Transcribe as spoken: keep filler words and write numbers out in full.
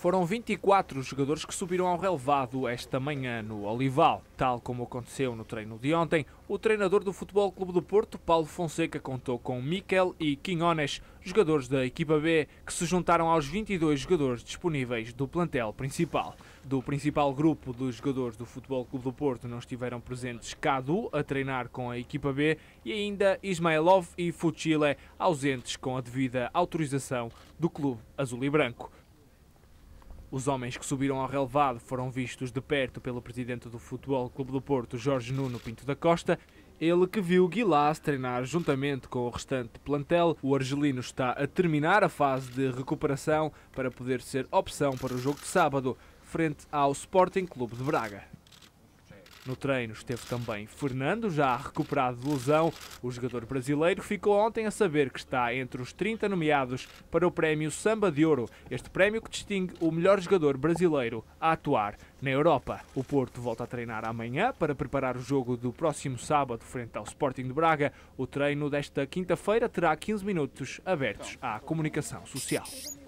Foram vinte e quatro os jogadores que subiram ao relevado esta manhã no Olival. Tal como aconteceu no treino de ontem, o treinador do Futebol Clube do Porto, Paulo Fonseca, contou com Mikel e Quinones, jogadores da equipa B, que se juntaram aos vinte e dois jogadores disponíveis do plantel principal. Do principal grupo dos jogadores do Futebol Clube do Porto não estiveram presentes Cadu, a treinar com a equipa B, e ainda Ismailov e Fuchile, ausentes com a devida autorização do clube azul e branco. Os homens que subiram ao relevado foram vistos de perto pelo presidente do Futebol Clube do Porto, Jorge Nuno Pinto da Costa, ele que viu Guilás treinar juntamente com o restante plantel. O argelino está a terminar a fase de recuperação para poder ser opção para o jogo de sábado, frente ao Sporting Clube de Braga. No treino esteve também Fernando, já recuperado de lesão. O jogador brasileiro ficou ontem a saber que está entre os trinta nomeados para o prémio Samba de Ouro, este prémio que distingue o melhor jogador brasileiro a atuar na Europa. O Porto volta a treinar amanhã para preparar o jogo do próximo sábado frente ao Sporting de Braga. O treino desta quinta-feira terá quinze minutos abertos à comunicação social.